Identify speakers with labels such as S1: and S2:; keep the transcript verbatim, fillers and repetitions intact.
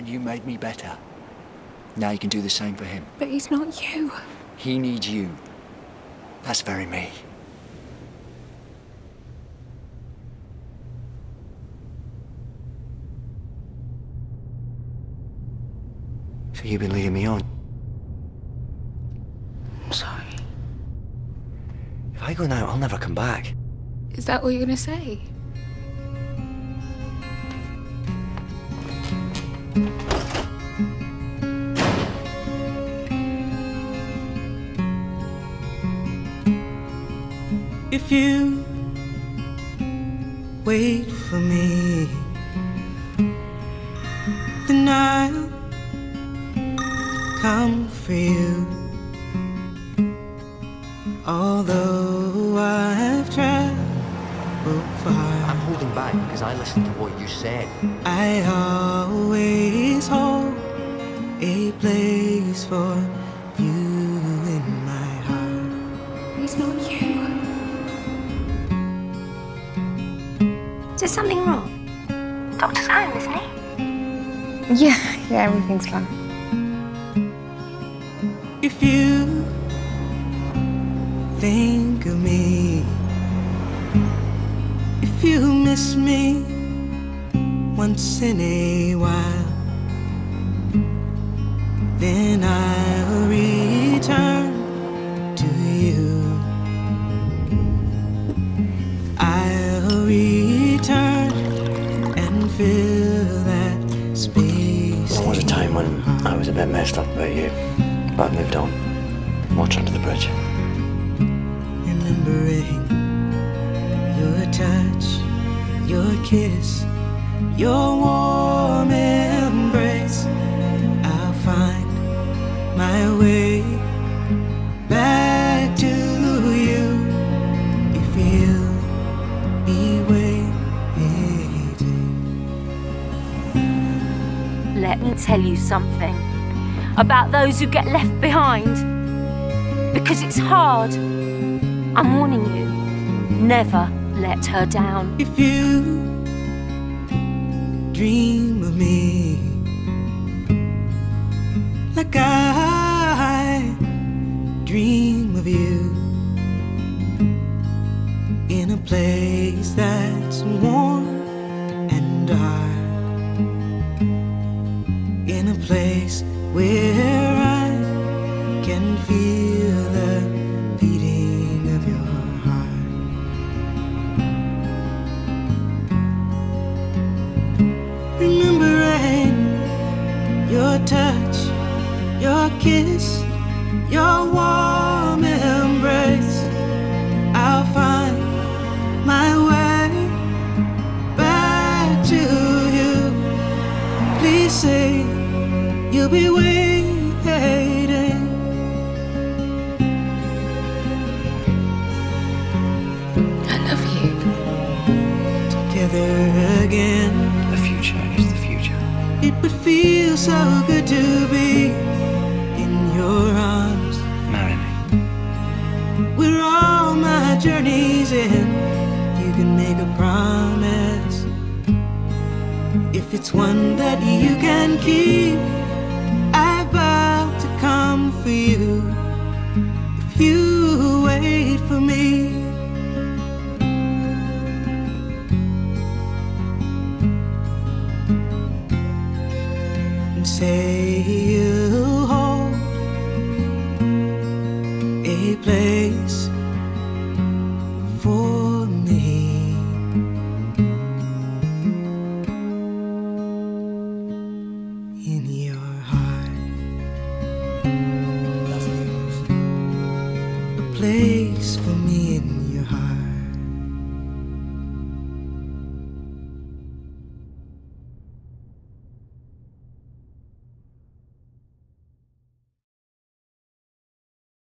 S1: you made me better. Now you can do the same for him.
S2: But he's not you.
S1: He needs you. That's very me. So you've been leading me on.
S2: I'm sorry.
S1: If I go now, I'll never come back.
S2: Is that what you're gonna say?
S3: If you wait for me, then I'll come for you. Although I've traveled far,
S1: I'm holding back because I listened to what you said.
S3: I always hold a place for you in my heart.
S2: He's not you.
S4: Is there something wrong? Doctor's home, isn't he?
S2: Yeah, yeah, everything's fine.
S3: If you think of me, if you miss me once in a while, then I'll return to you. I'll return and fill that space.
S1: There was a time when I was a bit messed up about you, but I've moved on. Water under the bridge.
S3: Remembering your touch, your kiss, your warm embrace, I'll find my way back to you if you'll be waiting.
S4: Let me tell you something about those who get left behind. Because it's hard. I'm warning you, never let her down.
S3: If you dream of me like I dream of you, in a place that's warm and dark, in a place where I can feel the beating of your heart. Remembering your touch, your kiss, your warm embrace, I'll find my way back to you. Please say you'll be waiting.
S2: I love you.
S3: Together again.
S1: The future is the future.
S3: It would feel so good to be in your arms.
S1: Marry me.
S3: We're all my journeys in. You can make a promise, if it's one that you can keep, I vow to come for you if you wait for me. And say you'll hold a place for me in you.